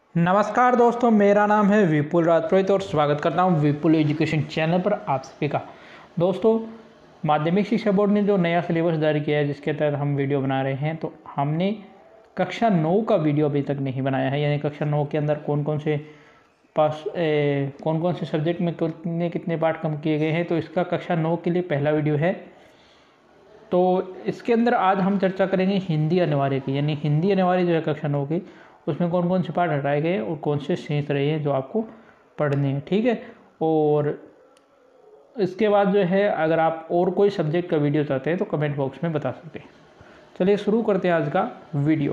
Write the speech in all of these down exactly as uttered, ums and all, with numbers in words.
नमस्कार दोस्तों, मेरा नाम है विपुल राजपुरोहित और स्वागत करता हूं विपुल एजुकेशन चैनल पर आप सभी का। दोस्तों, माध्यमिक शिक्षा बोर्ड ने जो नया सिलेबस जारी किया है जिसके तहत हम वीडियो बना रहे हैं, तो हमने कक्षा नौ का वीडियो अभी तक नहीं बनाया है। यानी कक्षा नौ के अंदर कौन कौन से पास ए, कौन कौन से सब्जेक्ट में कितने कितने पाठ कम किए गए हैं, तो इसका कक्षा नौ के लिए पहला वीडियो है। तो इसके अंदर आज हम चर्चा करेंगे हिंदी अनिवार्य की। यानी हिंदी अनिवार्य जो है कक्षा नौ की, उसमें कौन कौन से पाठ हटाए गए और कौन से शेष रहे हैं जो आपको पढ़ने हैं, ठीक है। और इसके बाद जो है, अगर आप और कोई सब्जेक्ट का वीडियो चाहते हैं तो कमेंट बॉक्स में बता सकते हैं। चलिए शुरू करते हैं आज का वीडियो।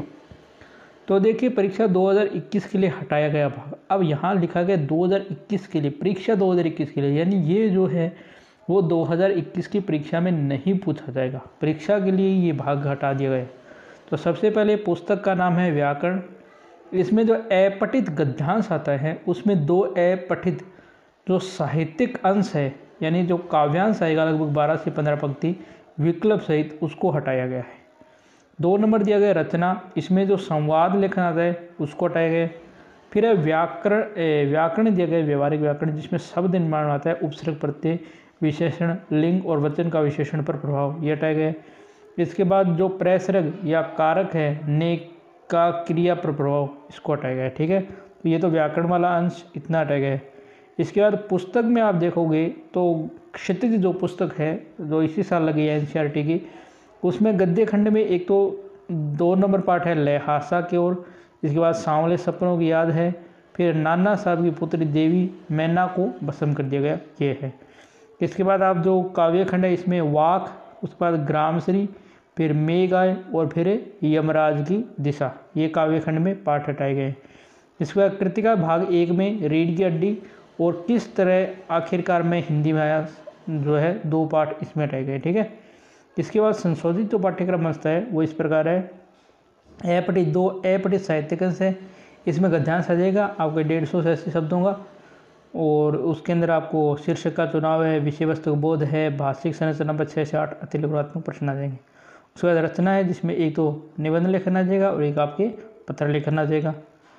तो देखिए, परीक्षा दो हज़ार इक्कीस के लिए हटाया गया भाग। अब यहाँ लिखा गया दो हज़ार इक्कीस के लिए, परीक्षा दो हज़ार इक्कीस के लिए, यानी ये जो है वो दो हज़ार इक्कीस की परीक्षा में नहीं पूछा जाएगा। परीक्षा के लिए ये भाग हटा दिया गया। तो सबसे पहले पुस्तक का नाम है व्याकरण। इसमें जो अपठित गद्यांश आता है उसमें दो अपठित जो साहित्यिक अंश है, यानी जो काव्यांश आएगा लगभग बारह से पंद्रह पंक्ति विकल्प सहित, उसको हटाया गया है। दो नंबर दिया गया रचना। इसमें जो संवाद लेखन आता है उसको हटाया गया। फिर है व्याकरण। व्याकरण दिया गया व्यवहारिक व्याकरण, जिसमें शब्द निर्माण आता है, उपसर्ग प्रत्यय विशेषण लिंग और वचन का विशेषण पर प्रभाव, ये हटाया गया। इसके बाद जो प्रसर्ग या कारक है, ने का क्रिया पर प्रभाव, इसको हटाया गया है, ठीक है। तो ये तो व्याकरण वाला अंश इतना हटाया गया है। इसके बाद पुस्तक में आप देखोगे तो क्षितिज जो पुस्तक है जो इसी साल लगी है एनसीईआरटी की, उसमें गद्य खंड में एक तो दो नंबर पाठ है लहासा की ओर। इसके बाद सांवले सपनों की याद है। फिर नाना साहब की पुत्री देवी मैना को भस्म कर दिया गया, ये है। इसके बाद आप जो काव्य खंड है, इसमें वाक, उसके बाद ग्रामश्री, फिर मेघ आए और फिर यमराज की दिशा, ये काव्य खंड में पाठ हटाए गए। इसके बाद कृतिका भाग एक में रीढ़ की हड्डी और किस तरह आखिरकार में हिंदी में आया, जो है दो पाठ इसमें हटाए गए, ठीक है। इसके बाद संशोधित जो पाठ्यक्रम अंश है वो इस प्रकार है। अपठित दो अपठित साहित्यिक अंश है। इसमें गद्यांश आ जाएगा आपके डेढ़ सौ से अस्सी शब्दों का, और उसके अंदर आपको शीर्षक का चुनाव है, विषय वस्तु बोध है, भाषिक संरचना पर छः से आठ अतिलिंगात्मक प्रश्न आ जाएंगे। उसके बाद रचना है, जिसमें एक तो निबंध लेखन आ जाएगा और एक आपके पत्र लेखन आ जाएगा।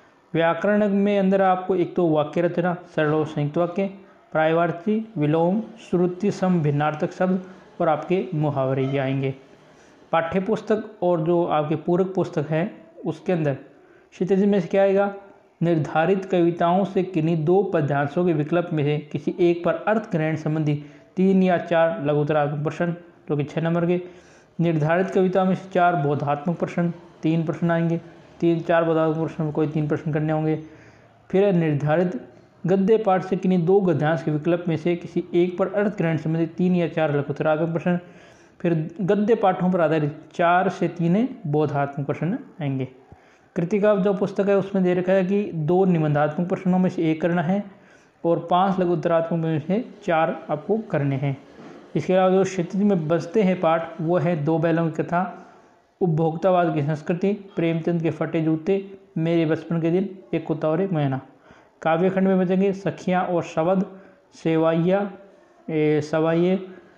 व्याकरण में अंदर आपको एक तो वाक्य रचना, सरल और संयुक्त वाक्य, पर्यायवाची, विलोम, श्रुति सम भिन्नार्थक शब्द और आपके मुहावरे ये आएंगे। पाठ्य पुस्तक और जो आपके पूरक पुस्तक है उसके अंदर क्षितिज में से क्या आएगा, निर्धारित कविताओं से किन्हीं दो पद्यांशों के विकल्प में से किसी एक पर अर्थ ग्रहण संबंधी तीन या चार लघुतरात्मक प्रश्न, जो कि छः नंबर के। निर्धारित कविता में से चार बोधात्मक प्रश्न, तीन प्रश्न आएंगे। तीन चार बोधात्मक प्रश्न में कोई तीन प्रश्न करने होंगे। फिर निर्धारित गद्य पाठ से किन्हीं दो गद्यांश के विकल्प में से किसी एक पर अर्थ ग्रहण संबंधी तीन या चार लघुतरात्मक प्रश्न। फिर गद्य पाठों पर आधारित चार से तीन बोधात्मक प्रश्न आएंगे। कृतिका जो पुस्तक है उसमें दे रखा है कि दो निबंधात्मक प्रश्नों में से एक करना है और पांच लघुतरात्मक में से चार आपको करने हैं। इसके अलावा जो क्षितिज में बचते हैं पाठ वो है दो बैलों की कथा, उपभोक्तावाद की संस्कृति, प्रेमचंद के फटे जूते, मेरे बचपन के दिन, एक कुत्ता और एक मैना। काव्य खंड में बचेंगे सखियाँ और शवद, सेवाइया सवाइये,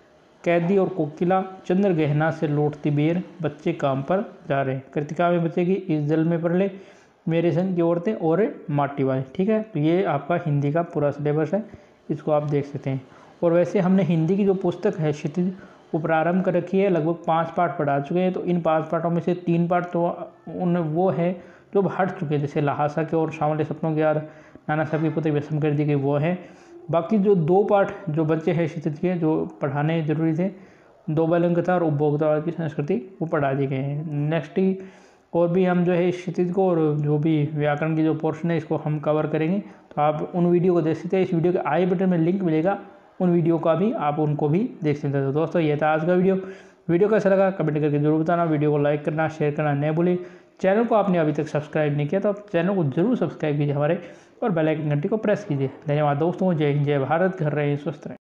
कैदी और कोकिला, चंद्र गहना से लौटती बेर, बच्चे काम पर जा रहे। कृतिका में बचेगी इस जल में पड़ले, मेरे संग की औरतें और माटी वाले, ठीक है। तो ये आपका हिंदी का पूरा सिलेबस है, इसको आप देख सकते हैं। और वैसे हमने हिंदी की जो पुस्तक है क्षितिज वो प्रारंभ कर रखी है, लगभग पाँच पाठ पढ़ा चुके हैं। तो इन पाँच पाठों में से तीन पाठ तो उन वो है जो हट चुके हैं, जैसे लहासा के और सांवले सपनों के याद, नाना साहब की पुत्री भस्म कर दी गई, वो है। बाकी जो दो पाठ जो बच्चे हैं क्षितिज के जो पढ़ाने जरूरी थे, दो बैलों की कथा और उपभोक्तावाद की संस्कृति, वो पढ़ा दिए गए हैं। नेक्स्ट ही और भी हम जो है क्षितिज को और जो भी व्याकरण की जो पोर्शन है इसको हम कवर करेंगे, तो आप उन वीडियो को देख सकते हैं। इस वीडियो के आई बटन में लिंक मिलेगा, उन वीडियो का भी आप उनको भी देख सकते हैं। तो दोस्तों, ये था आज का वीडियो। वीडियो कैसा लगा कमेंट करके जरूर बताना। वीडियो को लाइक करना, शेयर करना न भूलें। चैनल को आपने अभी तक सब्सक्राइब नहीं किया तो आप चैनल को जरूर सब्सक्राइब कीजिए हमारे, और बेल आइकन घंटी को प्रेस कीजिए। धन्यवाद दोस्तों। जय हिंद, जय भारत। घर रहे, स्वस्थ रहें।